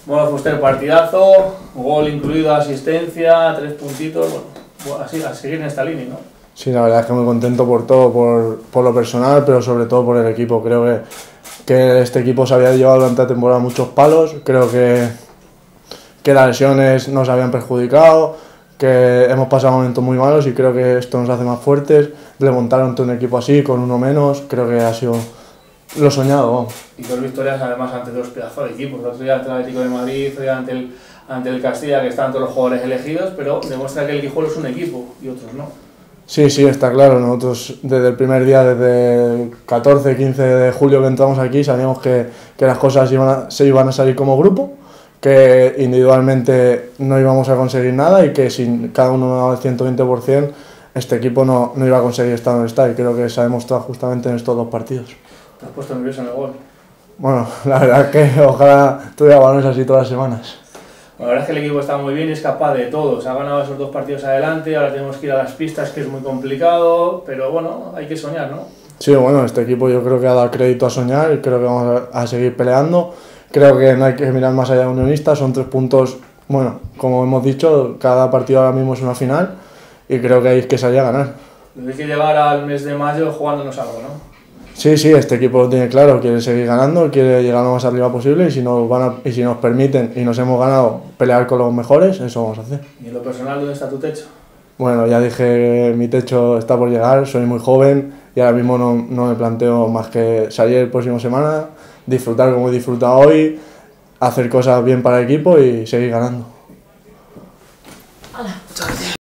Bueno, Fuster, partidazo, gol incluido, asistencia, 3 puntitos, bueno, así, a seguir en esta línea, ¿no? Sí, la verdad es que muy contento por todo, por lo personal, pero sobre todo por el equipo. Creo que este equipo se había llevado durante la temporada muchos palos, creo que las lesiones nos habían perjudicado, que hemos pasado momentos muy malos y creo que esto nos hace más fuertes. Remontar ante un equipo así, con uno menos, creo que ha sido lo soñado. Vamos. Y 2 victorias además ante 2 pedazos de equipos, el otro día ante el Atlético de Madrid, hoy ante el Castilla, que están todos los jugadores elegidos, pero demuestra que el Guijuelo es un equipo y otros no. Sí, está claro. Nosotros desde el primer día, desde el 14, 15 de julio que entramos aquí, sabíamos que las cosas se iban a salir como grupo, que individualmente no íbamos a conseguir nada y que si cada uno daba el 120%, este equipo no iba a conseguir estar donde está, y creo que se ha demostrado justamente en estos 2 partidos. ¿Te has puesto nervioso en el gol? Bueno, la verdad es que ojalá tuviera balones así todas las semanas. La verdad es que el equipo está muy bien y es capaz de todo. Se ha ganado esos 2 partidos adelante, ahora tenemos que ir a las pistas, que es muy complicado, pero bueno, hay que soñar, ¿no? Sí, bueno, este equipo yo creo que ha dado crédito a soñar y creo que vamos a seguir peleando. Creo que no hay que mirar más allá de Unionistas, son 3 puntos, bueno, como hemos dicho, cada partido ahora mismo es una final y creo que hay que salir a ganar. Hay que llegar al mes de mayo jugándonos algo, ¿no? Sí, este equipo lo tiene claro, quiere seguir ganando, quiere llegar lo más arriba posible y si nos permiten y nos hemos ganado pelear con los mejores, eso vamos a hacer. ¿Y en lo personal dónde está tu techo? Bueno, ya dije, mi techo está por llegar, soy muy joven y ahora mismo no me planteo más que salir el próximo semana, disfrutar como he disfrutado hoy, hacer cosas bien para el equipo y seguir ganando.